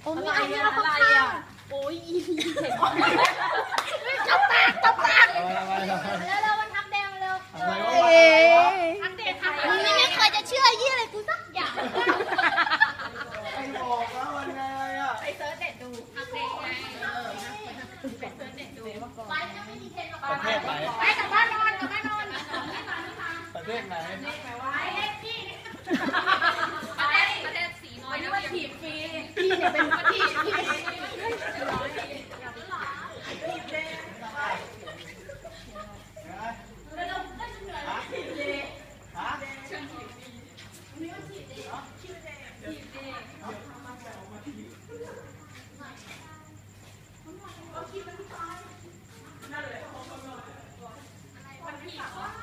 โอ้มีอันนี้เราข้างโอ้ยอีเห็นจับปากเร็วมันทำแดงมาเร็วทำแดงมึงนี่ไม่เคยจะเชื่อยี่อะไรกูสักอย่างไอ้บอกแล้วมันไงอ่ะไปเซิร์ชเด็ดดูทำแดงไงไปเซิร์ชเด็ดดูไปจะไม่มีเทรนหรอกประเทศไหนไปกลับบ้านนอนประเทศไหนประเทศสีน้อยนะว่าถีบฟรีพี่เนี่ยเป็นประเทศที่มันผิด